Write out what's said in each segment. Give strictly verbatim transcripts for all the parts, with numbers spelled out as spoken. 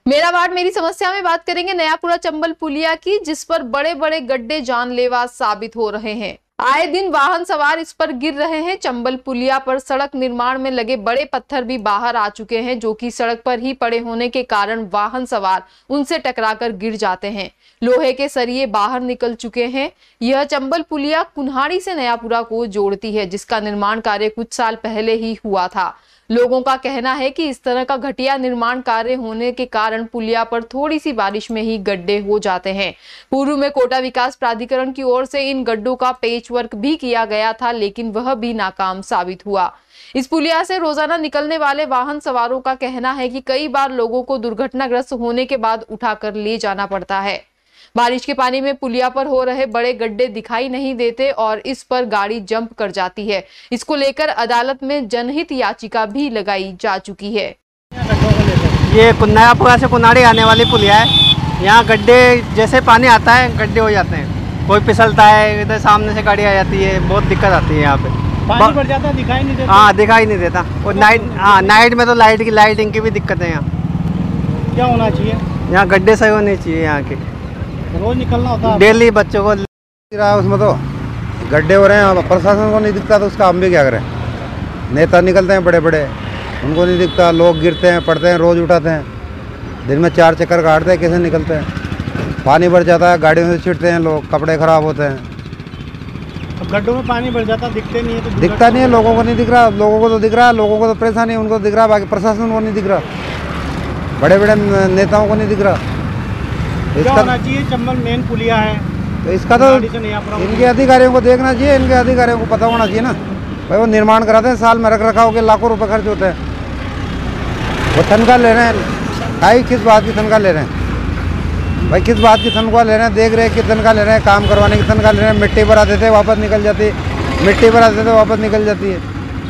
मेरा वार्ड मेरी समस्या में बात करेंगे नयापुरा चंबल पुलिया की, जिस पर बड़े बड़े गड्ढे जानलेवा साबित हो रहे हैं। आए दिन वाहन सवार इस पर गिर रहे हैं। चंबल पुलिया पर सड़क निर्माण में लगे बड़े पत्थर भी बाहर आ चुके हैं, जो कि सड़क पर ही पड़े होने के कारण वाहन सवार उनसे टकराकर गिर जाते हैं। लोहे के सरिये बाहर निकल चुके हैं। यह चंबल पुलिया कुन्हाड़ी से नयापुरा को जोड़ती है, जिसका निर्माण कार्य कुछ साल पहले ही हुआ था। लोगों का कहना है कि इस तरह का घटिया निर्माण कार्य होने के कारण पुलिया पर थोड़ी सी बारिश में ही गड्ढे हो जाते हैं। पूर्व में कोटा विकास प्राधिकरण की ओर से इन गड्ढों का पेच वर्क भी किया गया था, लेकिन वह भी नाकाम साबित हुआ। इस पुलिया से रोजाना निकलने वाले वाहन सवारों का कहना है कि कई बार लोगों को दुर्घटनाग्रस्त होने के बाद उठाकर ले जाना पड़ता है। बारिश के पानी में पुलिया पर हो रहे बड़े गड्ढे दिखाई नहीं देते और इस पर गाड़ी जंप कर जाती है। इसको लेकर अदालत में जनहित याचिका भी लगाई जा चुकी है। ये नयापुरा से कुन्हाड़ी आने वाली पुलिया है। यहाँ गड्ढे जैसे पानी आता है गड्ढे हो जाते हैं, कोई फिसलता है, इधर सामने से गाड़ी आ जाती है, बहुत दिक्कत आती है। यहाँ पे पानी बढ़ जाता है, दिखाई नहीं देता। हाँ, दिखाई नहीं देता। और नाइट हाँ नाइट में तो लाइट की लाइटिंग की भी दिक्कत है। यहाँ क्या होना चाहिए? यहाँ गड्ढे सही होने चाहिए। यहाँ के रोज निकलना होता है डेली बच्चों को। उसमें तो गड्ढे हो रहे हैं, प्रशासन को नहीं दिखता तो उसका हम भी क्या करें। नेता निकलते हैं बड़े बड़े, उनको नहीं दिखता। लोग गिरते हैं, पड़ते हैं, रोज उठाते हैं। दिन में चार चक्कर काटते हैं, कैसे निकलते हैं। पानी भर जाता है, गाड़ियों से छिड़ते हैं लोग, कपड़े खराब होते हैं। अब गड्ढों में पानी भर जाता, दिखते नहीं है तो दिखता नहीं है, लोगों को नहीं दिख रहा। लोगों को तो दिख रहा है, लोगों को तो परेशानी है, उनको दिख रहा, बाकी प्रशासन को नहीं दिख रहा, बड़े बड़े नेताओं को नहीं दिख रहा। क्या होना चाहिए? चंबल मेन पुलिया है तो इसका तो इनके अधिकारियों को देखना चाहिए, इनके अधिकारियों को पता होना चाहिए ना भाई। वो निर्माण कराते हैं, साल में रख रखाव के लाखों रुपए खर्च होते हैं। वो तनख्वाह ले रहे हैं, भाई किस बात की तनख्वाह ले रहे हैं? भाई किस बात की तनख्वाह ले रहे हैं? देख रहे हैं कि तनख्वाह ले रहे हैं, काम करवाने की तनख्वाह ले रहे हैं। मिट्टी भरा देते वापस निकल जाती है, मिट्टी भरा देते वापस निकल जाती है।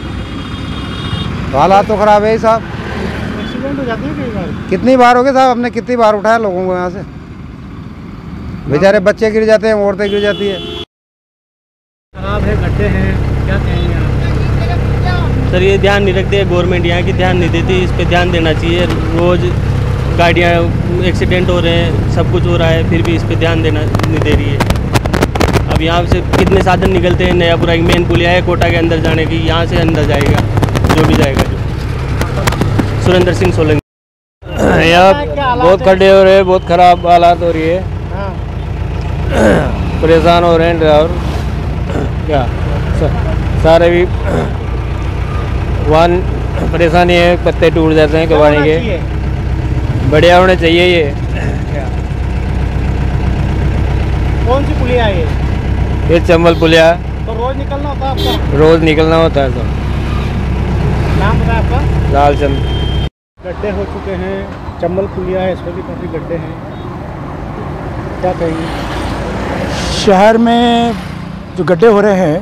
तो हालात तो खराब है ही साहब। एक्सीडेंट हो जाते हैं कई बार। कितनी बार हो गए साहब, हमने कितनी बार उठाया लोगों को यहाँ से। बेचारे बच्चे गिर जाते हैं, औरतें गिर जाती है। खराब है, गड्ढे हैं, क्या कहेंगे आप? सर ये ध्यान नहीं रखते गवर्नमेंट, यहाँ की ध्यान नहीं देती। इस पे ध्यान देना चाहिए। रोज़ गाड़ियाँ एक्सीडेंट हो रहे हैं, सब कुछ हो रहा है, फिर भी इस पे ध्यान देना नहीं दे रही है। अब यहाँ से कितने साधन निकलते हैं। नयापुरा की मेन पुलिया है कोटा के अंदर जाने की, यहाँ से अंदर जाएगा जो भी जाएगा। जो सुरेंद्र सिंह सोलंकी। यहाँ बहुत खड्डे हो रहे हैं, बहुत ख़राब हालात हो रही है। परेशान हो रहे हैं ड्राइवर, क्या सारे भी वाहन परेशानी है, पत्ते टूट जाते हैं कबाड़ी के। बढ़िया होने चाहिए ये। कौन सी पुलिया है ये? ये चंबल पुलिया। तो रोज निकलना होता है आपका? रोज निकलना होता है। सर नाम बताया आपका? लालचंद। गड्ढे हो चुके हैं, चंबल पुलिया है, इसमें भी काफ़ी गड्ढे हैं, क्या कहेंगे? शहर में जो गड्ढे हो रहे हैं,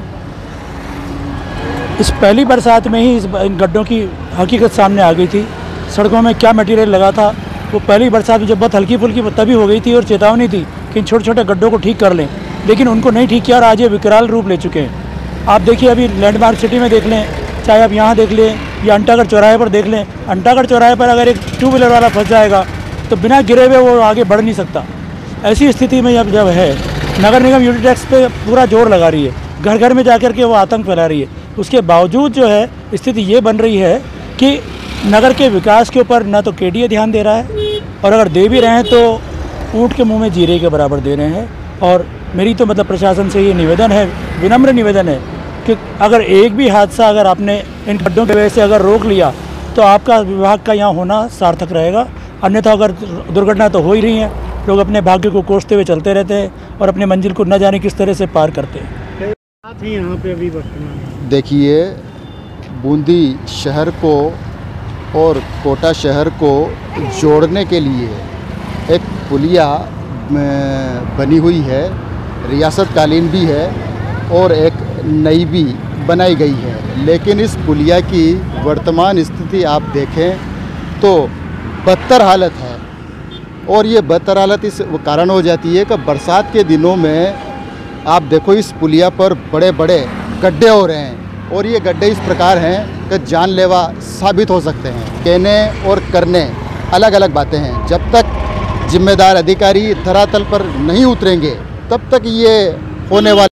इस पहली बरसात में ही इस इन गड्ढों की हकीकत सामने आ गई थी। सड़कों में क्या मटेरियल लगा था वो पहली बरसात में जब बहुत हल्की फुल्की तभी हो गई थी और चेतावनी थी कि इन छोटे छोटे गड्ढों को ठीक कर लें, लेकिन उनको नहीं ठीक किया और आज ये विकराल रूप ले चुके हैं। आप देखिए, अभी लैंडमार्क सिटी में देख लें, चाहे आप यहाँ देख लें या अंटागढ़ चौराहे पर देख लें। अंटागढ़ चौराहे पर अगर एक टू व्हीलर वाला फंस जाएगा तो बिना गिरे हुए वो आगे बढ़ नहीं सकता। ऐसी स्थिति में जब जब है, नगर निगम यूटी टैक्स पे पूरा जोर लगा रही है, घर घर में जाकर के वो आतंक फैला रही है। उसके बावजूद जो है स्थिति ये बन रही है कि नगर के विकास के ऊपर ना तो केडीए ध्यान दे रहा है, और अगर दे भी रहे हैं तो ऊँट के मुंह में जीरे के बराबर दे रहे हैं। और मेरी तो मतलब प्रशासन से ये निवेदन है, विनम्र निवेदन है कि अगर एक भी हादसा अगर आपने इन गड्ढों की वजह से अगर रोक लिया तो आपका विभाग का यहाँ होना सार्थक रहेगा। अन्यथा अगर दुर्घटना तो हो ही रही है, लोग अपने भाग्य को कोसते हुए चलते रहते हैं और अपने मंजिल को न जाने किस तरह से पार करते हैं। यहाँ पे अभी वर्तमान देखिए, बूंदी शहर को और कोटा शहर को जोड़ने के लिए एक पुलिया बनी हुई है, रियासतकालीन भी है और एक नई भी बनाई गई है। लेकिन इस पुलिया की वर्तमान स्थिति आप देखें तो बदतर हालत है, और ये बदतर हालत इस कारण हो जाती है कि बरसात के दिनों में आप देखो इस पुलिया पर बड़े बड़े गड्ढे हो रहे हैं, और ये गड्ढे इस प्रकार हैं कि जानलेवा साबित हो सकते हैं। कहने और करने अलग अलग बातें हैं। जब तक जिम्मेदार अधिकारी धरातल पर नहीं उतरेंगे तब तक ये होने वाले